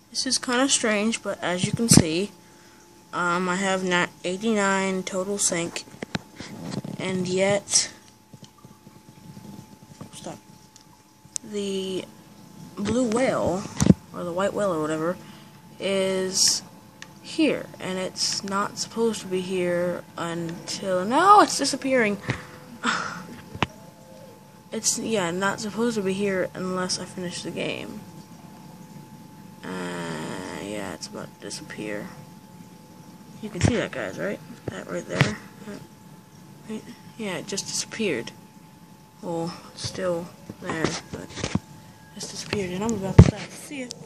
This is kind of strange, but as you can see, I have 89 total sync, and yet, stop. The blue whale, or the white whale or whatever, is here, and it's not supposed to be here until, no, it's disappearing. It's, yeah, not supposed to be here unless I finish the game. Yeah, it's about to disappear. You can see that, guys, right? That right there. Right? Yeah, it just disappeared. Well, it's still there, but it's disappeared, and I'm about to die. See ya.